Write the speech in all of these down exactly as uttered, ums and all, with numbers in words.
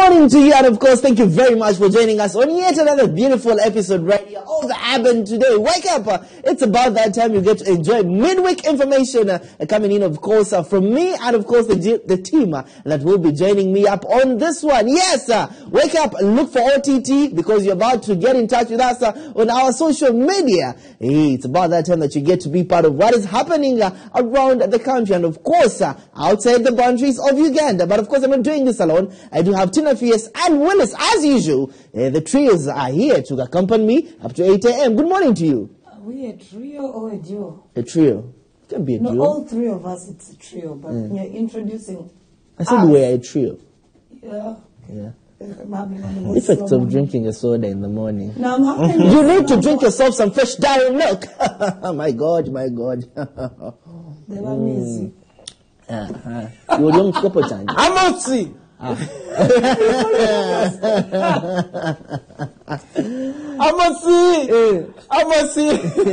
morning to you, and of course, thank you very much for joining us on yet another beautiful episode right here. All that happened today. Wake up! Uh, it's about that time you get to enjoy midweek information uh, coming in, of course, uh, from me and of course the the team uh, that will be joining me up on this one. Yes, uh, wake up! Look for O T T because you're about to get in touch with us uh, on our social media. Hey, it's about that time that you get to be part of what is happening uh, around the country and of course uh, outside the boundaries of Uganda. But of course, I'm not doing this alone. I do have Tina Fierce and Willis, as usual. Uh, the trios are here to accompany me up to eight a m Good morning to you. Are we a trio or a duo? A trio. It can be a no, duo. all three of us, it's a trio, but mm. you're introducing I said us. we're a trio. Yeah. Yeah. The effects of drinking a soda in the morning. No, I'm having you need to drink yourself some fresh dairy milk. My God, my God. They were music. Uh-huh. You're young couple time. Amotsi. Amotsi. Amotsi.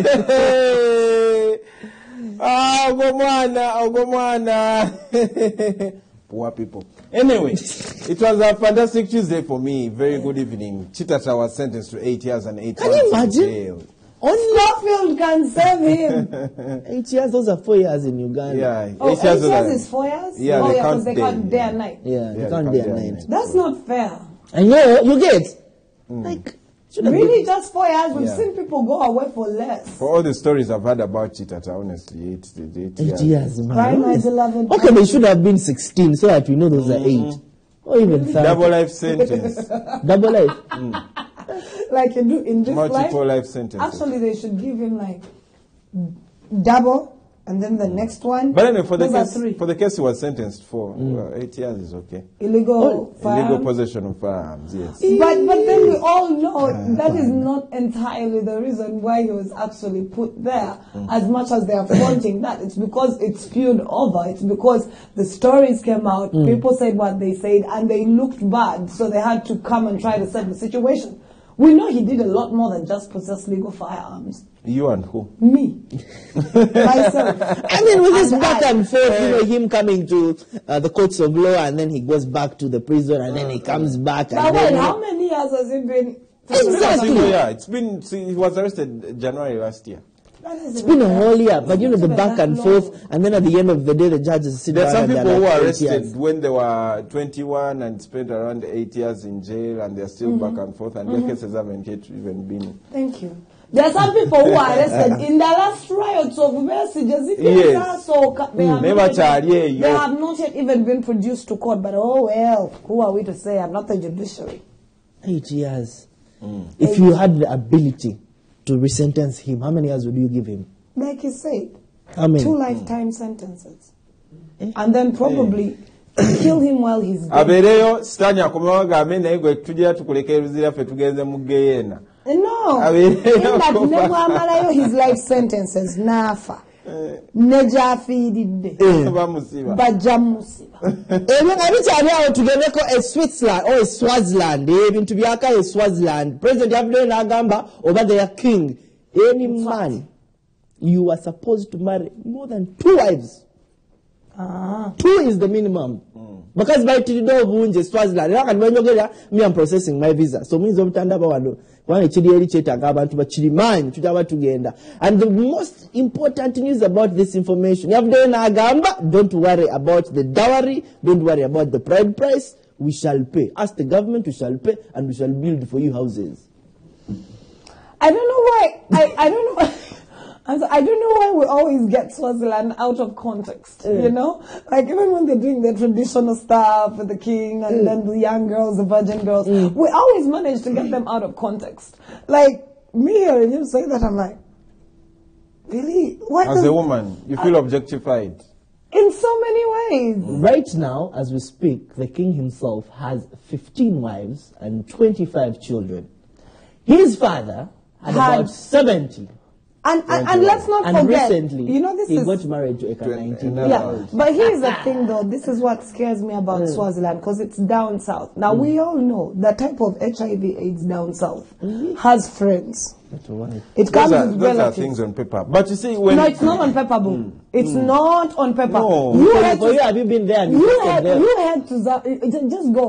Ah, Ogomwana, Ogomwana. Poor people. Anyway, it was a fantastic Tuesday for me. Very good evening. Chitata was sentenced to eight years and eight Can months you imagine? in jail. Only Scofield can save him. Eight years, those are four years in Uganda. Yeah, oh, eight years, eight years is four years? Yeah, oh, they yeah, count they day, can't day yeah. and night. Yeah, Yeah, you they can't can't day day and and night. night. That's not fair. I know, you get. Mm. Like, really, just four years? We've Yeah. seen people go away for less. For all the stories I've heard about Chitata, honestly, eight, eight, eight, Eight years. years, man. Right now Yes. it's eleven. Okay, they should have been sixteen so that we know those are eight. Or even thirty. Double life sentence. Double life. Mm. Like you do in this Multiple life, life sentences. actually they should give him like double and then the next one. But anyway, for the Those are case, three. for the case he was sentenced for, well, eight years is okay. Illegal Illegal firearms. possession of firearms, yes. But but then we all know that is not entirely the reason why he was actually put there. As much as they are flaunting that, it's because it spewed over. It's because the stories came out, people said what they said, and they looked bad, so they had to come and try to set the situation. We know he did a lot more than just possess legal firearms. You and who? Me. Myself. I mean, with this And back I. and forth, you know, him coming to uh, the courts of law and then he goes back to the prison and then he comes back. And Now, then, wait, how many years has he been? Exactly. Yeah, it's been, see, he was arrested January last year. It's been a whole year, but you know, the back and forth, and then at the end of the day, the judges sit There are down some and people they're who like, were eight arrested years. when they were twenty-one and spent around eight years in jail, and they're still back and forth, and their cases haven't yet even been. Thank you. There are some people who are arrested in the last riots of messages. Yes. So they, have Never not charge, yet, yeah, they you- have not yet even been produced to court. But oh well, who are we to say? I'm not the judiciary. Eight years. If you had the ability to resentence him, how many years would you give him? Like you said, How many? two lifetime sentences, and then probably kill him while he's dead. Abereyo sitani akomewo gambe naye gwe tujja tukuleka ebizira ffe tugenze mu geyeena. No, Abereyo in that kufa. never amalayo his life sentences nafa nejafiiridde Bamusiba. bajja musiba. Ebyo nga bikyali awo tugendeko e Switzerland or e Swaziland ebintu byaka e Swaziland president yavuddeyo n'agamba oba their king any man you are supposed to marry more than two wives. Ah. Two is the minimum. Because by Tido Bunje, Swaziland, and when you get me, I'm processing my visa. So means of Tandaba Wando, one Chidi Cheta Gaban to Chiliman, to Java together. And the most important news about this information, you have done Agamba, don't worry about the dowry, don't worry about the bride price, we shall pay. Ask the government, we shall pay, and we shall build for you houses. I don't know why. I, I don't know. And so I don't know why we always get Swaziland out of context, Mm. you know? Like, even when they're doing their traditional stuff with the king and Mm. then the young girls, the virgin girls, Mm. we always manage to get them out of context. Like, me hearing him say that, I'm like, really? What As does- a woman, you feel objectified. in so many ways. Right now, as we speak, the king himself has fifteen wives and twenty-five children. His father had, Had- about seventy. And, and, and let's not And forget, recently, you know, this he is... got married to Eka nineteen. Yeah. Yeah, but here's the thing though, this is what scares me about Mm. Swaziland, because it's down south. Now, we all know the type of H I V AIDS down south has friends. That's right. It Those comes are, with those are relatives. things on paper. But you see, when No, it's not on paper, boo. It's not on paper. No. You For had you, to, have you been there? And you visited had, them? you had to, za- it- it- just go.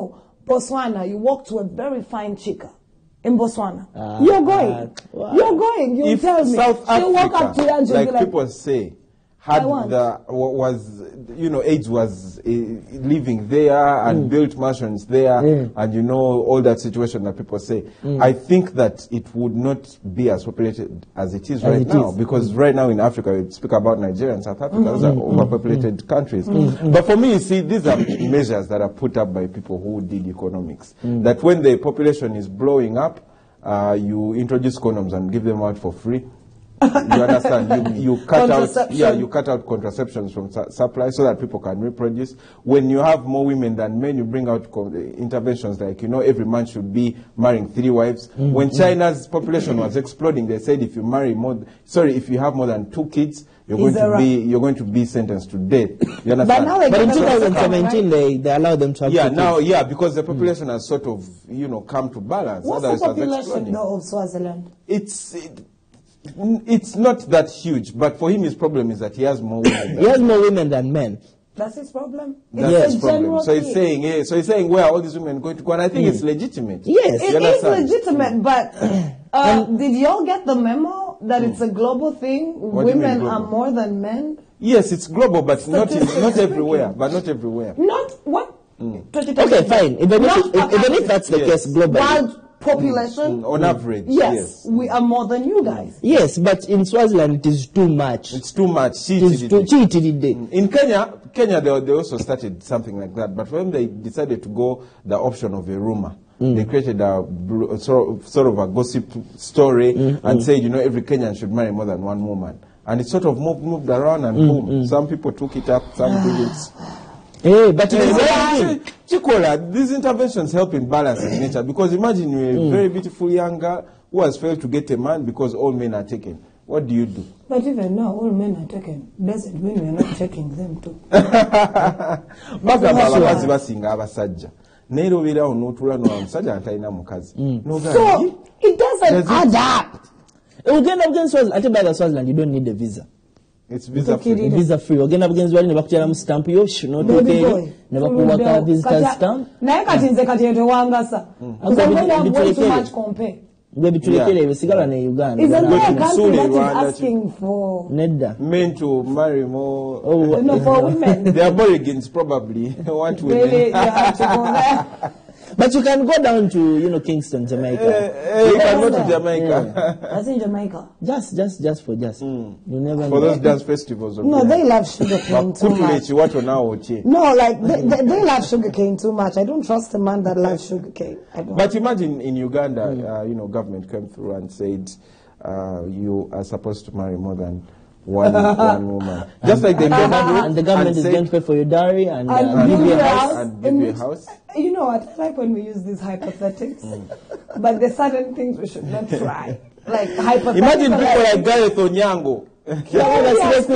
Botswana, you walk to a very fine chica in Botswana. Uh, You're going. Uh, wow. You're going. You If tell me. South She'll walk up to you Africa, and she'll like, be like, people say, had I want. the wa- was you know AIDS was uh, living there and Mm. built mansions there, Mm. and you know all that situation that people say. Mm. I think that it would not be as populated as it is As right it now, is. because right now in Africa we speak about Nigeria and South Africa, those are overpopulated countries. Mm. But for me, you see, these are measures that are put up by people who did economics. Mm. That when the population is blowing up, uh, you introduce condoms and give them out for free. You understand? You, you cut out, yeah, you cut out contraceptions from su- supply so that people can reproduce. When you have more women than men, you bring out co- interventions like, you know, every man should be marrying three wives. Mm, when mm. China's population was exploding, they said if you marry more, th- sorry, if you have more than two kids, you're going Is to there be, you're going to be sentenced to death. You understand? But now they But in get the twenty seventeen, they, they allowed them to have yeah, two now, kids. yeah, because the population has sort of, you know, come to balance. What's the Otherwise it was population exploding. though of Swaziland? It's it, it's not that huge, but for him his problem is that he has more women. He has more women than men. That's his problem? That's Yes. his problem. general So he's thing. saying, yeah, so he's saying where are all these women going to go? And I think it's legitimate. Yes. You It is understand? legitimate, but uh, did y'all get the memo that it's a global thing? What do you mean Women global? are more than men? Yes, it's global, but not in, Statistics not everywhere. speaking. But not everywhere. Not what? Okay, fine. Even Not if, if, even if that's the Yes. case globally. world population, On average, yes, yes. we are more than you guys. Yes, but in Swaziland it is too much. It's too much. See, It is see, too, see. cheated day. In Kenya, Kenya they, they also started something like that. But when they decided to go the option of a rumor, they created a bl- sort of, sort of a gossip story and said, you know, every Kenyan should marry more than one woman. And it sort of moved, moved around and boom. Some people took it up, some didn't. Hey, but it is Yeah, very Ch- Chikola, these interventions help in balancing nature, because imagine you're a very beautiful young girl who has failed to get a man because all men are taken. What do you do? But even now, all men are taken. Doesn't mean we are not taking them too. Bagamba abakazi basinga abasajja. Naye obeerawo n'otuula n'omusajja ntalina mukazi. N'ogamba, So, it doesn't Does it- add up. Uganda against Swaziland. I think by the Swaziland you don't need a visa. it's visa Okay, free. did- Visa free. Uganda against wali ne bakutera mu stamp yo shino Baby boy. tokeri ne bakuwaka visitor Kati- stamp. naye kati nze kati etewangasa. Because I'm going to have way too much compare. Gwe bitulekere Yeah. bisigala ne Uganda. Is there Uganda- a to country Sule, that is Rwanda, asking for, Nedda. Men to marry more. Oh, no, for women? They are Borigans probably. Want Really, women. you have to go there. But you can go down to, you know, Kingston, Jamaica. Eh, you can go to Jamaica. That's in Jamaica. Just, just, just for just. You never For know. those dance festivals. of No, them. they love sugarcane too much. Bakutule chiwato nawo chi. No, like, they, they, they love sugarcane too much. I don't trust a man that loves sugarcane. I don't. But imagine in Uganda, uh, you know, government came through and said, uh, you are supposed to marry more than one one woman. Just like they came through And the government and is said- going to pay for your dowry and, uh, And give build you a your house. house. and give in you a which- house. You know what? I like when we use these hypothetics, but there's certain things we should not try. Like hypothetical. Imagine people like- like Gareth Onyango. Yes.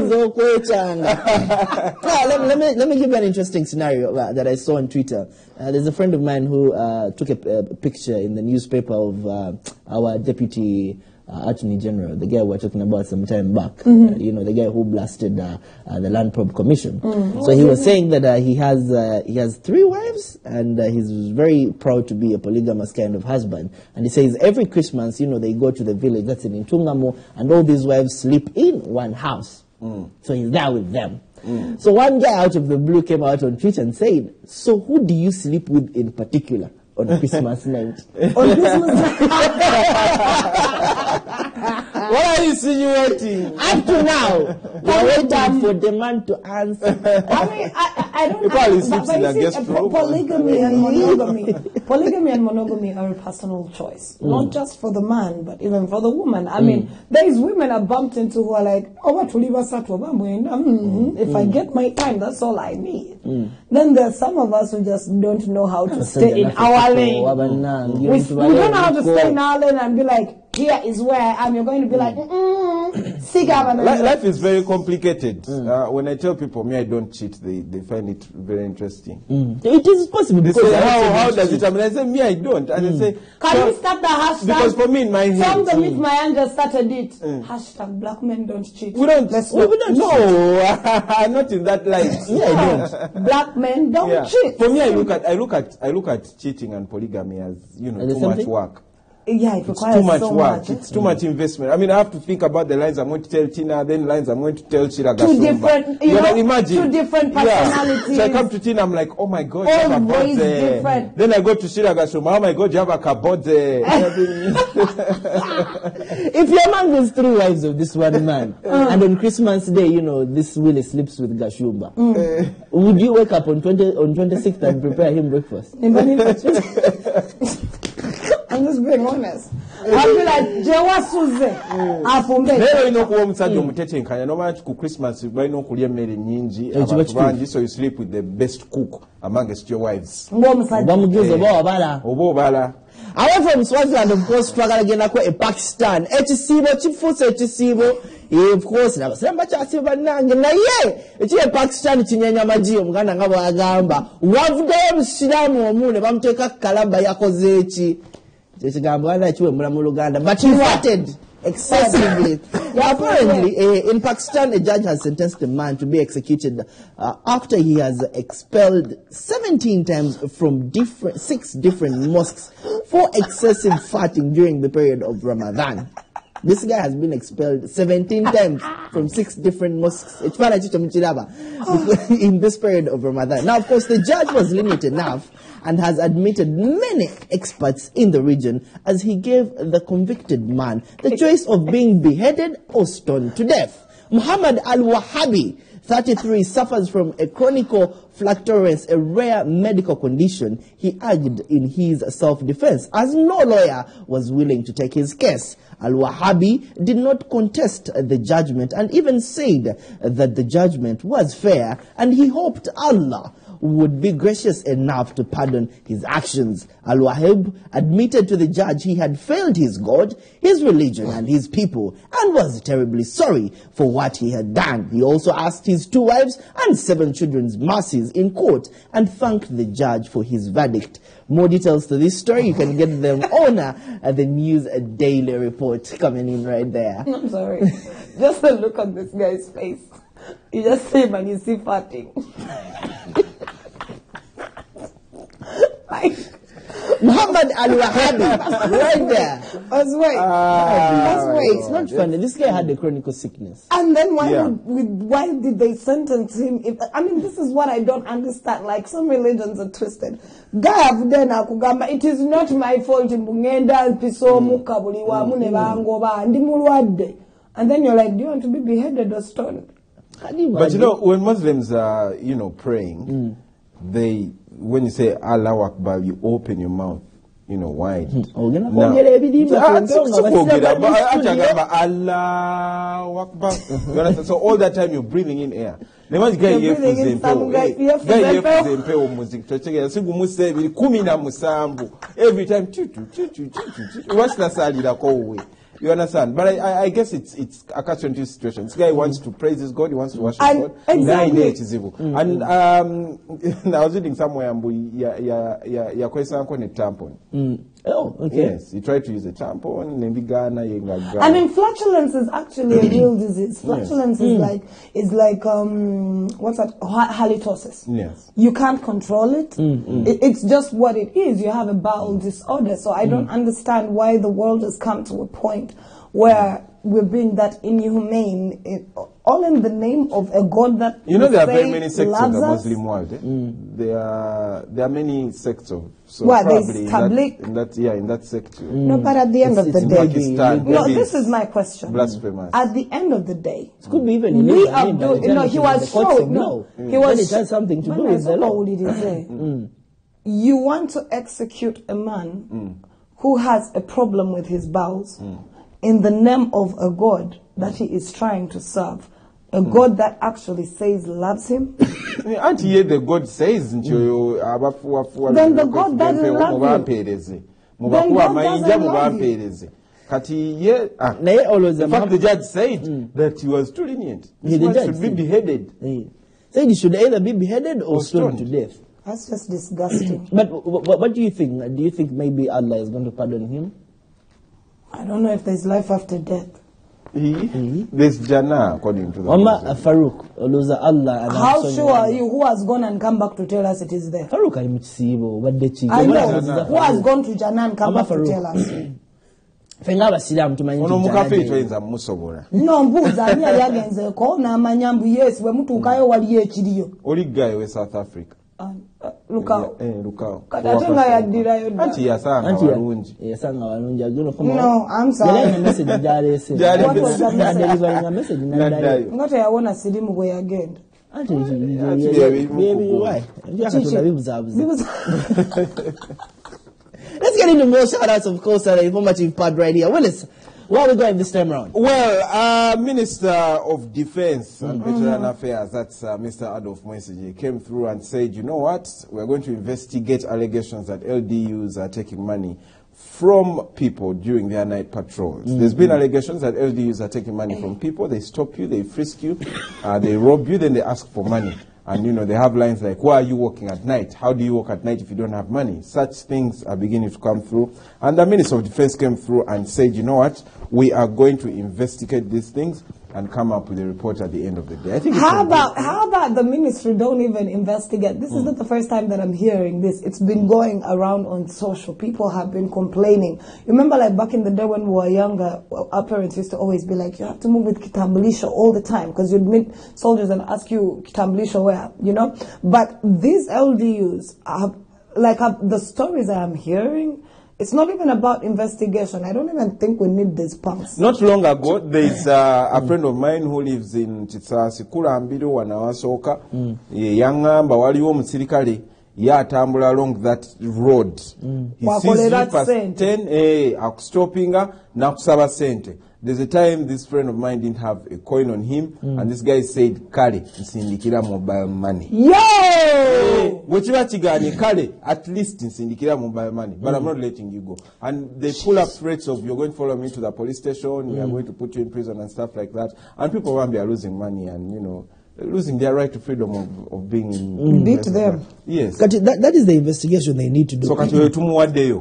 Well, let, me- let me let me give you an interesting scenario uh, that I saw on Twitter. Uh, there's a friend of mine who uh, took a, a picture in the newspaper of uh, our deputy uh, attorney general, the guy we were talking about some time back. Uh, you know, the guy who blasted uh, uh, the Land Probe Commission. So he was saying that uh, he has uh, he has three wives, and uh, he's very proud to be a polygamous kind of husband. And he says every Christmas, you know, they go to the village that's in Intungamo, and all these wives sleep in one house. So he's there with them. So one guy out of the blue came out on Twitter and said, "So who do you sleep with in particular on Christmas night?" On Christmas night. What are you insinuating? Up to now, we're waiting for the man to answer. I mean, I, I don't You probably I, sleeps but in you a see, guest uh, room. polygamy and monogamy. Polygamy and monogamy are a personal choice, not just for the man, but even for the woman. I mean, there is women I bumped into who are like, "Oh, what will you mm If I get my time, that's all I need." Then there's some of us who just don't know how to stay in our lane. We, we don't know how to stay in our lane and be like, "Here is where I am." You're going to be like, like, mm, Siga Li- Life is very complicated. Uh, when I tell people, me, I don't cheat, they, they find it very interesting. It is possible They because say, I how, also how don't does cheat. it happen? I say, me, I don't. And they say, Can so- we start the hashtag? Because for me, in my head, From the meet my aunt just started it. Hashtag black men don't cheat. we don't, Let's we, not. we don't no, not in that light. Yeah, I don't. Black men don't Yeah. cheat. For me, I look at, I look at, I look at cheating and polygamy as, you know, Are they too much something? work. Yeah, it It's requires too much so work. much. It's too much investment. I mean, I have to think about the lines I'm going to tell Tina, then lines I'm going to tell Shira Two different, you You know, know, imagine. two different personalities. Yeah. So I come to Tina, I'm like, oh my God, you have a Always body. different. Then I go to Shira Gasuma, oh my God, you have a kabode. If your man was three wives of this one man, and on Christmas Day, you know, this Willie sleeps with Gashumba, would you wake up on twenty on twenty-sixth and prepare him breakfast? I'm just being honest. I'll be like, Jewa Suze. Afumbe. Lero ino kuwa omusajja omutetenkanya n'omanya ku Christmas balina okulya emmere nnyingi abantu bangi, so you sleep with the best cook amongst your wives. Bamujuze oba wabala. Oba obala. Away from Swaziland, of course, twagala genda ko e Pakistan. Ekisiibo kifuuse ekisiibo. Of course, nabasiramba kyasiba bannange naye ekiri e Pakistan kinyenya maji omuganda nga bwagamba wavuddeyo omusiraamu omu ne bamuteeka kalaba yakoze eki ekigambo ganda kiwemula mu Luganda, but he farted excessively. Yeah, apparently, uh, in Pakistan, a judge has sentenced a man to be executed uh, after he has expelled seventeen times from different six different mosques for excessive farting during the period of Ramadan. This guy has been expelled seventeen times from six different mosques in this period of Ramadan. Now, of course, the judge was lenient enough and has admitted many experts in the region as he gave the convicted man the choice of being beheaded or stoned to death. Muhammad al-Wahhabi, thirty-three, suffers from a chronic fluctuance, a rare medical condition, he argued in his self-defense, as no lawyer was willing to take his case. Al-Wahhabi did not contest the judgment and even said that the judgment was fair, and he hoped Allah would be gracious enough to pardon his actions. Al-Wahhab admitted to the judge he had failed his God, his religion, and his people, and was terribly sorry for what he had done. He also asked his two wives and seven children's mercies in court and thanked the judge for his verdict. More details to this story, you can get them on uh, the News Daily Report coming in right there. I'm sorry. Just a look at this guy's face. You just see him and you see farting. Like, Muhammad al-Wahhabi, right there. That's why. Ah, That's why. It's not funny. This guy had a chronic sickness. And then why Yeah. would, would why did they sentence him? If, I mean, this is what I don't understand. Like, some religions are twisted. God, then akugamba, it is not my fault. Mbungenda piso mukabuli wa mune bangoba ndi mulwadde. And then you're like, do you want to be beheaded or stoned? But you know, when Muslims are, you know, praying, they, when you say Allah Akbar, you open your mouth, you know, wide. Ogenda Now- kwogera ebirimba Ah, ku si- nsonga, si basira kwogera, bali but mu I- studio. achagamba Allahu Akbar. You understand? So all that time you're breathing in air. Nemanyi guy You're breathing yefuze in some empewo. guy- Eh, yefuze guy empewo. yefuze empewo mu muziki. Tochegera sigumusa ebiri kumi na musanvu. Every time chu chu chu chu chu chu chu. Wasitasalirako wuwe. You understand? But I, I, I guess it's it's a catch twenty-two situation. This guy wants to praise his God, he wants to worship And God. exactly. Naine ekizibu. And um, I was reading somewhere mbu ya ya ya ya kwesako ne tampon. Oh, okay. Yes, he tried to use a tampon, nembigana yengaga. I mean, flatulence is actually a real disease. Flatulence is like is like um what's that? Ha- halitosis. Yes. You can't control it. it. It's just what it is. You have a bowel disorder. So I don't understand why the world has come to a point where we're being that inhumane, it, all in the name of a God that You know, we there are very say many sects of loves the us. Muslim world. Eh? There are there are many sects of so What, there's probably in Tabligh? that, in that yeah in that sect. too. No, but at the end It's- of the it's day, Pakistan, no, maybe this it's is my question. blasphemous. At the end of the day, It could be even we illegal. I are mean, by doing. the No, time he it was the courts of showing. No, law. he Then was. it has something to But do I with the saw law. what did he say? You want to execute a man who has a problem with his bowels in the name of a God that he is trying to serve, a God that actually says loves him. Auntie, here the God says, ncho abafuwa fuwa. Then the God doesn't love you. Mubampereze. Then Mubakuwa God mayinja doesn't love you. mubampereze. Kati, yeah. Ah. Naye always In fact, the judge said mm. that he was too lenient. This yeah, man judge should be said. beheaded. Yeah. Said he should either be beheaded or, Or stoned stoned. to death. That's just disgusting. But what, what do you think? Do you think maybe Allah is going to pardon him? I don't know if there's life after death. He, mm-hmm. There's Jannah, according to the Mama Farouk, Oluza Allah. How sure are you? Who has gone and come back to tell us it is there? Farouk, I'm Tsibo. What did she? I know. Who has gone to Jannah and come back to tell us? Fenga abasiramu tumanyi ono mukafe toyinza musobola. No mbuuza ani yali agenzeko n'amanyambu yes bwe mutuukayo waliyo ekiriyo. Oli gayo we South Africa. Lukao. Eh, Lukao. Kati ate nga yaddirayo dda. Anti yasanga walungi. Yasanga walungi. No, I'm sorry. Yali message jalese. What was that message? Delivering a message naddayo. Nga teyawona sirimu bwe yagenda. Anti baby why? Yakatunda bibuzabuza. Let's get into more shout-outs, of course, at the informative part right here. Willis, where are we going this time around? Well, uh, Minister of Defense and mm-hmm. Veteran Affairs, that's uh, Mister Adolf Mwesigye, came through and said, you know what, we're going to investigate allegations that L D Us are taking money from people during their night patrols. Mm-hmm. There's been allegations that L D Us are taking money from people. They stop you, they frisk you, uh, they rob you, then they ask for money. And, you know, they have lines like, why are you working at night? How do you work at night if you don't have money? Such things are beginning to come through. And the Minister of Defense came through and said, you know what, we are going to investigate these things and come up with a report at the end of the day. I think how about how about the ministry don't even investigate? This mm. is not the first time that I'm hearing this. It's been going around on social. People have been complaining. You remember, like back in the day when we were younger, our parents used to always be like, you have to move with kitambulisho all the time because you'd meet soldiers and ask you kitambulisho where, you know. But these L D Us, are, like uh, the stories I am hearing. It's not even about investigation. I don't even think we need these pumps. Not long ago, there's uh, a friend of mine who lives in Chitsasi, Kulambiro, Wanawasoka, mm. Yangamba, waliwo musirikale, yatambula along that road. Mm. He sees you past ten, eh, stopping, nakusaba sente. There's a time this friend of mine didn't have a coin on him, mm. and this guy said, Kale, nsindikira mobile money. Yo! Wechiwa chigani, Kale, at least nsindikira mobile money, but mm. I'm not letting you go. And they pull up threats of, you're going to follow me to the police station, mm. we are going to put you in prison and stuff like that. And people around me are losing money and, you know, losing their right to freedom of, of being in... Mm. Beat them. Yes. That, that is the investigation they need to do. So, kati wewe tumuwadeyo.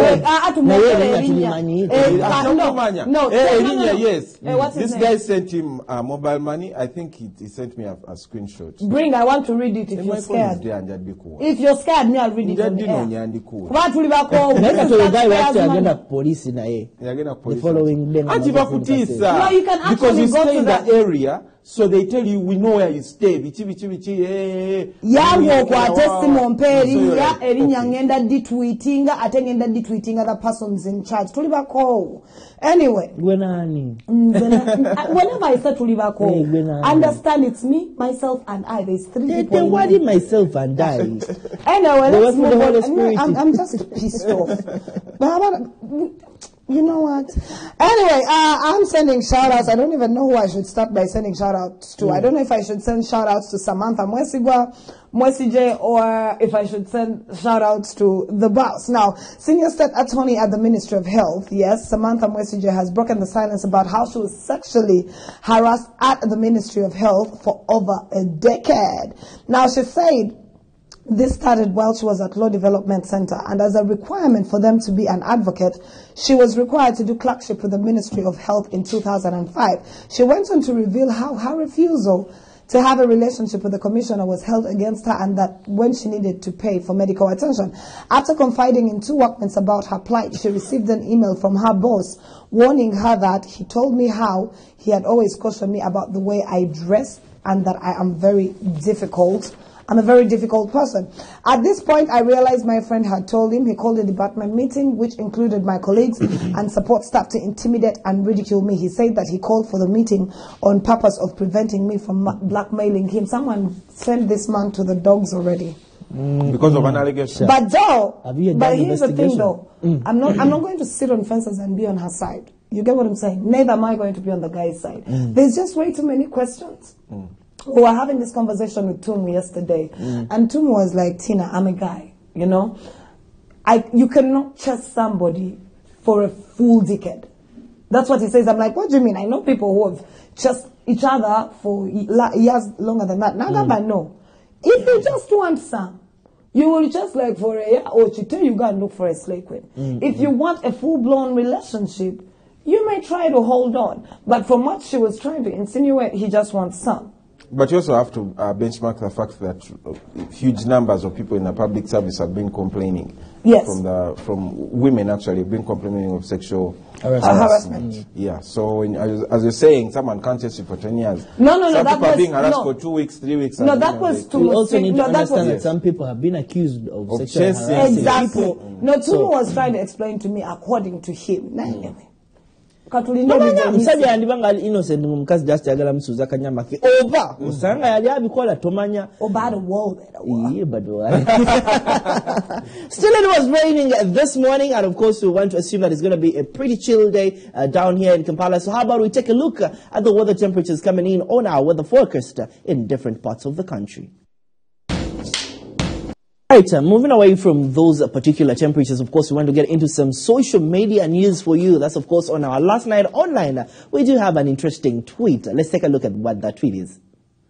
No, yes. This guy sent him uh, mobile money. I think he, he sent me a, a screenshot. Bring, I want to read it if and you're scared. If you're scared, me, I'll read it on the air. The guy will actually agenda police in a the following day. No, you can actually because you go stay to in that the area. So they tell you, we know where you stay. Bichi, bichi, bichi, eh. Yango kwa testimony peri ya erinya ngenda ditweetinga atengenda ditweetinga the persons in charge. Tulibako. Anyway. Gwenani. Whenever I say tulibako, understand it's me, myself, and I. There's three they, people. They worried myself and I. Anyway, let's move on. Anyway, I'm, I'm just pissed off. You know what? Anyway, uh, I'm sending shout-outs. I don't even know who I should start by sending shout-outs to. Mm. I don't know if I should send shout-outs to Samantha Mwesigwa, Mwesigye, or if I should send shout-outs to the boss. Now, Senior State Attorney at the Ministry of Health, yes, Samantha Mwesigye has broken the silence about how she was sexually harassed at the Ministry of Health for over a decade. Now, she said this started while she was at Law Development Center, and as a requirement for them to be an advocate, she was required to do clerkship with the Ministry of Health in two thousand five. She went on to reveal how her refusal to have a relationship with the commissioner was held against her, and that when she needed to pay for medical attention. After confiding in two workmates about her plight, she received an email from her boss warning her that he told me how he had always cautioned me about the way I dress and that I am very difficult. I'm a very difficult person. At this point, I realized my friend had told him. He called a department meeting, which included my colleagues and support staff, to intimidate and ridicule me. He said that he called for the meeting on purpose of preventing me from blackmailing him. Someone sent this man to the dogs already. Mm. Because of an allegation. But though, but here's the thing though. Mm. I'm not, I'm not going to sit on fences and be on her side. You get what I'm saying? Neither am I going to be on the guy's side. Mm. There's just way too many questions. Mm. We were having this conversation with Tumu yesterday, mm. and Tumu was like, Tina, I'm a guy, you know. I You cannot trust somebody for a full decade. That's what he says. I'm like, what do you mean? I know people who have just each other for years longer than that. Nagamba, mm. no. If you just want some, you will just like for a year or two, you go and look for a slave queen. Mm. If you want a full-blown relationship, you may try to hold on. But from what she was trying to insinuate, he just wants some. But you also have to uh, benchmark the fact that uh, huge numbers of people in the public service have been complaining. Yes. From the from women actually have been complaining of sexual harassment. harassment. harassment. Mm. Yeah. So when, as, as you're saying, someone can't chase you for ten years. No, no, no. Some that people was, are being harassed no. for two weeks, three weeks. No, that was too. You also need no, to that understand was, that some people have been accused of, of sexual chasing. harassment. Exactly. Mm. No, Tulu So, was trying to explain to me according to him. Mm. Musajja yandibanga ali innocent mumukazi just yagala musuza kanyama ke oba usanga yali abikola tomanya oba the wall yeah, but still it was raining this morning, and of course we want to assume that it's going to be a pretty chill day uh, down here in Kampala. So how about we take a look uh, at the weather temperatures coming in on our weather forecast uh, in different parts of the country. Right, uh, moving away from those uh, particular temperatures, of course, we want to get into some social media news for you. That's, of course, on our last night online. Uh, we do have an interesting tweet. Uh, let's take a look at what that tweet is.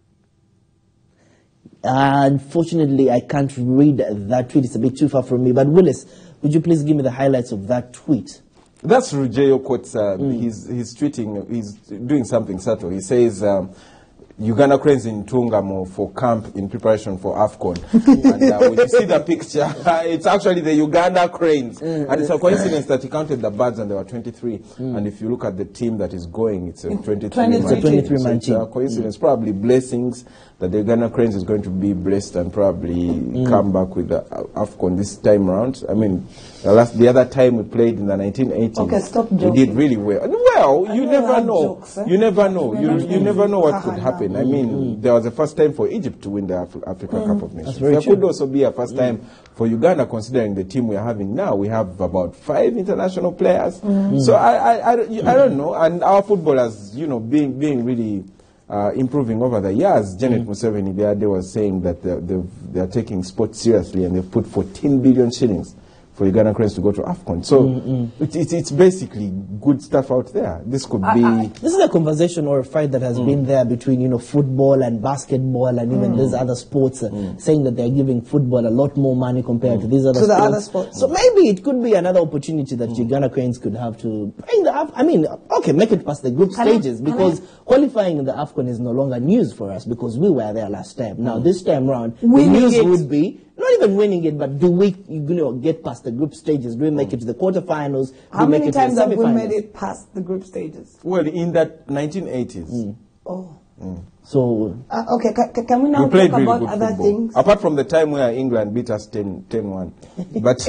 Uh, unfortunately, I can't read that tweet. It's a bit too far from me. But Willis, would you please give me the highlights of that tweet? That's Rujeyo Kotsa. Mm. He's, he's tweeting, he's doing something subtle. He says, um, Uganda cranes in Tungamo for camp in preparation for AFCON. And uh, when you see the picture, it's actually the Uganda cranes. Mm. And it's a coincidence that he counted the birds and there were twenty-three. Mm. And if you look at the team that is going, it's a twenty-three man team. twenty-three man team. So it's a coincidence, mm. probably blessings that the Uganda cranes is going to be blessed and probably mm. come back with the AFCON this time around. I mean, the, last, the other time we played in the nineteen eighties, okay, stop joking. We did really well. Well, you never know. Jokes, eh? You never know. You, you never know what could no. happen. I mean, mm. there was a first time for Egypt to win the Af Africa mm. Cup of Nations. There true. could also be a first time mm. for Uganda, considering the team we are having now. We have about five international players. Mm. So I, I, I, I don't know. And our footballers, you know, being being really uh, improving over the years. Janet mm. Museveni the other day was saying that they're, they're, they're taking sports seriously, and they've put fourteen billion shillings for Uganda cranes to go to AFCON. So mm, mm. It, it, it's basically good stuff out there. This could be... Uh, uh, this is a conversation or a fight that has mm. been there between, you know, football and basketball and even mm. these other sports, uh, mm. saying that they're giving football a lot more money compared mm. to these other to sports. The other sports. So maybe it could be another opportunity that mm. Uganda cranes could have to bring the Af I mean, okay, make it past the group can stages I, because I? qualifying in the AFCON is no longer news for us because we were there last time. Now, mm. this time round, Winning the news it. would be not even winning it, but do we, you know, get past the group stages? Do we make mm. it to the quarterfinals? Do How we many make it times to the have we semifinals? made it past the group stages? Well, in that nineteen eighties. Mm. Oh. Mm. So, uh, okay, ca can we now we played talk really about good other football. things? Apart from the time where England beat us ten one. But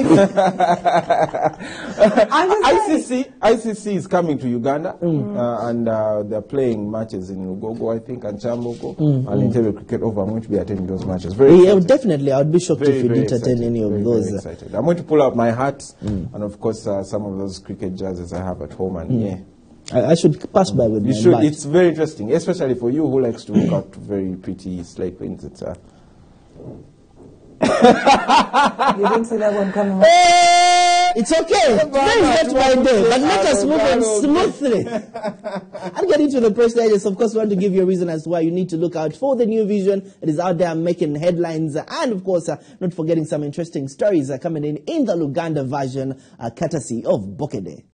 I C C, I C C is coming to Uganda, mm. uh, and uh, they're playing matches in Lugogo, I think, and Chambuko, mm. and in Interior Cricket over. I'm going to be attending those matches. Very yeah, definitely. I would be shocked very, if you didn't excited. attend any of very, those. Very excited. I'm going to pull out my hat, mm. and of course, uh, some of those cricket jerseys I have at home, and mm. yeah. I, I should pass by with you my should. bat. It's very interesting, especially for you who likes to look out very pretty slate queens. It's uh, you didn't see that one coming. Hey, it's okay. Today is not my day, but let us move on smoothly. I'll get into the press digest. Of course, we want to give you a reason as to why you need to look out for the new vision. It is out there making headlines, and of course, uh, not forgetting some interesting stories uh, coming in in the Luganda version, uh, courtesy of Bokede.